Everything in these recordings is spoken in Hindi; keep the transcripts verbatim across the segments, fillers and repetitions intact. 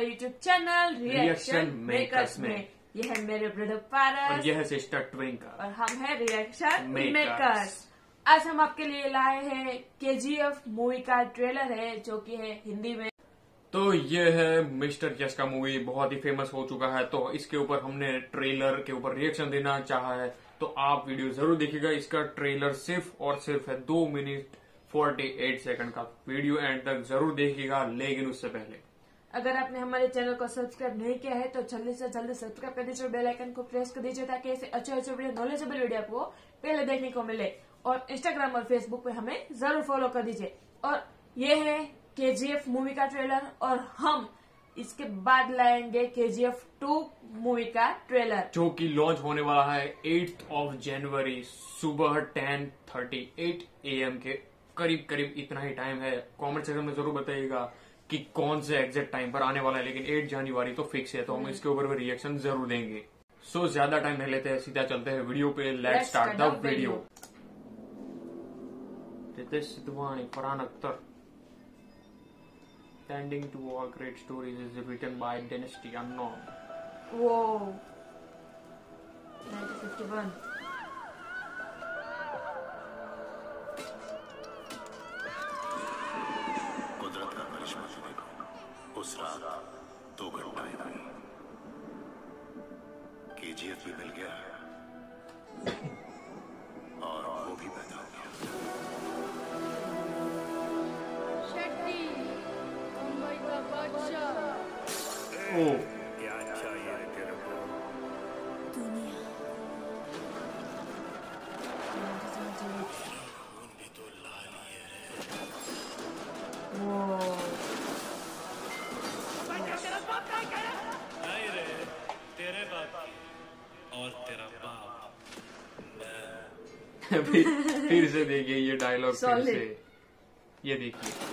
हमारे यूट्यूब चैनल रिएक्शन मेकर्स में। यह है मेरे ब्रदर पारस और यह है सिस्टर ट्विंकल और हम है रिएक्शन मेकर्स। मेकर्स। आज हम आपके लिए लाए हैं केजीएफ मूवी का ट्रेलर है जो कि है हिंदी में। तो ये है मिस्टर यश का मूवी, बहुत ही फेमस हो चुका है। तो इसके ऊपर हमने ट्रेलर के ऊपर रिएक्शन देना चाहा है, तो आप वीडियो जरूर देखिएगा। इसका ट्रेलर सिर्फ और सिर्फ है दो मिनट फोर्टी एट सेकंड का। वीडियो एंड तक जरूर देखिएगा, लेकिन उससे पहले अगर आपने हमारे चैनल को सब्सक्राइब नहीं किया है तो जल्दी से जल्दी सब्सक्राइब कर दीजिए, बेल आइकन को प्रेस कर दीजिए ताकि ऐसे अच्छे अच्छे वीडियो, नॉलेजेबल वीडियो आपको पहले देखने को मिले। और इंस्टाग्राम और फेसबुक पे हमें जरूर फॉलो कर दीजिए। और ये है केजीएफ मूवी का ट्रेलर और हम इसके बाद लाएंगे केजीएफ टू मूवी का ट्रेलर जो कि लॉन्च होने वाला है एट्थ ऑफ जनवरी सुबह ten thirty eight A M के करीब करीब। इतना ही टाइम है। कमेंट सेक्शन में जरूर बताइएगा कि कौन से एग्जैक्ट टाइम पर आने वाला है, लेकिन एट जनवरी तो फिक्स है, तो हम इसके ऊपर भी रिएक्शन जरूर देंगे। सो so, ज्यादा टाइम नहीं लेते हैं, सीधा चलते हैं वीडियो पे। Let's start the video. Ritesh Sidhwani, Farhan Akhtar. Tending to all great stories is written by Dynasty Unknown. वो नाइनटीन फिफ्टी वन। कुदरत का करिश्मा तो देखो, उस रात दो घंटाएं हुई, केजीएफ भी मिल गया और वो भी पैदा हो गया। ओ क्या चाहिए तेरे को? दुनिया खून भी तो लाल ही है। वो नहीं रे, तेरे बाप और तेरा बाप मैं। फिर, फिर से देखिए ये डायलॉग, फिर Solid. से ये देखिए।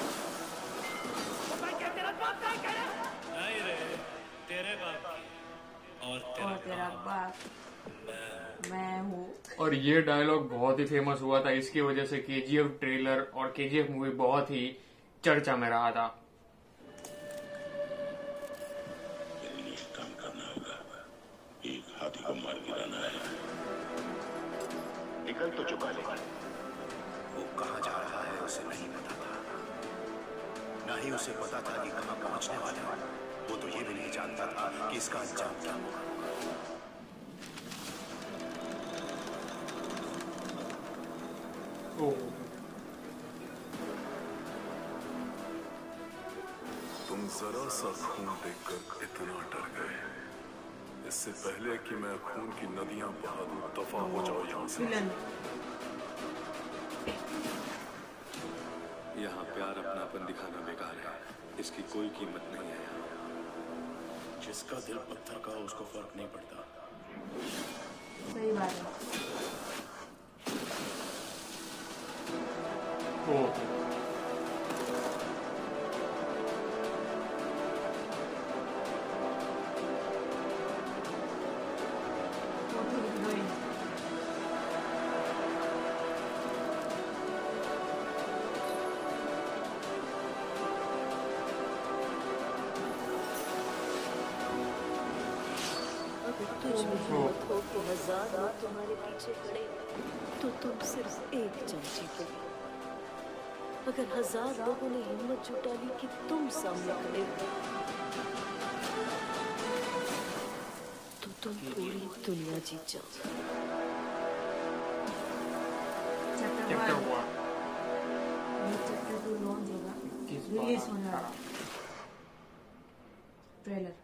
नहीं रे, तेरे बाप और और तेरा बाप मैं हूँ। और ये डायलॉग बहुत ही फेमस हुआ था, इसकी वजह से केजीएफ ट्रेलर और केजीएफ मूवी बहुत ही चर्चा में रहा था। एक काम करना होगा, एक हाथी को मार गिराना है। निकल तो चुका है, वो कहाँ जा रहा है उसे नहीं पता था, ना ही उसे पता था कि कहाँ पहुंचने वाला है। वो तो ये भी नहीं जानता था कि इसका अंजाम क्या होगा। ओ, तुम जरा सा खून देखकर इतना डर गए, इससे पहले कि मैं खून की नदियां बहा दूं, दफा हो जाओ यहाँ से। विलन यहाँ प्यार अपनापन दिखाना बेकार है, इसकी कोई कीमत नहीं है। जिसका दिल पत्थर का उसको फर्क नहीं पड़ता। सही बात है। ओ, हो कि हजार लोग तुम्हारे पीछे खड़े तो तुम सिर्फ एक चमची पे। अगर हजार लोगों ने हिम्मत जुटा ली कि तुम सामने खड़े हो तो तुम पूरी दुनिया जीत जाओ। Chapter one chapter two launch होगा, किस रिलीज बात होने का? वाला ट्रेलर।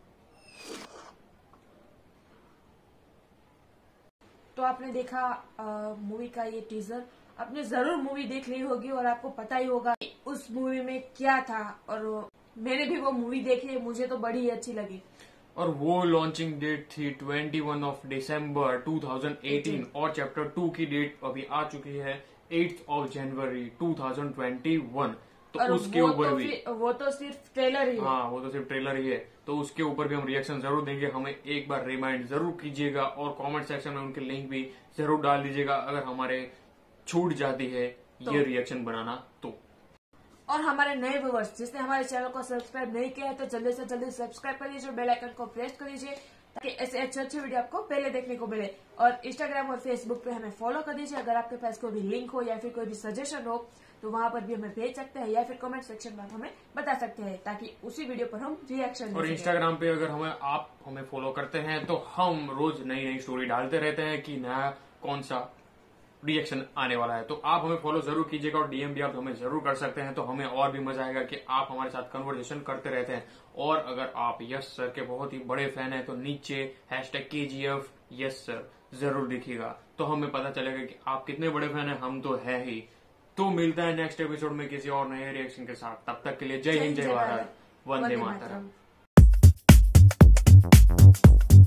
तो आपने देखा मूवी का ये टीजर, आपने जरूर मूवी देख ली होगी और आपको पता ही होगा उस मूवी में क्या था। और मैंने भी वो मूवी देखी, मुझे तो बड़ी ही अच्छी लगी। और वो लॉन्चिंग डेट थी twenty one of December two thousand eighteen और चैप्टर टू की डेट अभी आ चुकी है eighth of January two thousand twenty one. तो और उसके वो ऊपर तो भी फिर- वो तो सिर्फ ट्रेलर ही है। हाँ, वो तो सिर्फ ट्रेलर ही है, तो उसके ऊपर भी हम रिएक्शन जरूर देंगे। हमें एक बार रिमाइंड जरूर कीजिएगा और कमेंट सेक्शन में उनके लिंक भी जरूर डाल दीजिएगा अगर हमारे छूट जाती है तो, ये रिएक्शन बनाना तो। और हमारे नए व्यूवर्स जिसने हमारे चैनल को सब्सक्राइब नहीं किया है तो जल्दी से जल्दी सब्सक्राइब कर लीजिए, बेल आइकन को प्रेस कर लीजिए ताकि ऐसे अच्छे अच्छे वीडियो आपको पहले देखने को मिले। और इंस्टाग्राम और फेसबुक पे हमें फॉलो कर दीजिए। अगर आपके पास कोई भी लिंक हो या फिर कोई भी सजेशन हो तो वहां पर भी हमें भेज सकते हैं या फिर कमेंट सेक्शन में हमें बता सकते हैं ताकि उसी वीडियो पर हम रिएक्शन। और इंस्टाग्राम पे अगर हमें आप हमें फॉलो करते हैं तो हम रोज नई नई स्टोरी डालते रहते हैं कि नया कौन सा रिएक्शन आने वाला है, तो आप हमें फॉलो जरूर कीजिएगा। और डीएम भी आप हमें जरूर कर सकते हैं, तो हमें और भी मजा आएगा कि आप हमारे साथ कन्वर्सेशन करते रहते हैं। और अगर आप यस सर के बहुत ही बड़े फैन हैं तो नीचे हैशटैग के जी एफ यस सर जरूर दिखिएगा, तो हमें पता चलेगा कि आप कितने बड़े फैन हैं। हम तो है ही। तो मिलता है नेक्स्ट एपिसोड में किसी और नए रिएक्शन के साथ। तब तक के लिए जय हिंद, जय भारत, वंदे मातरम।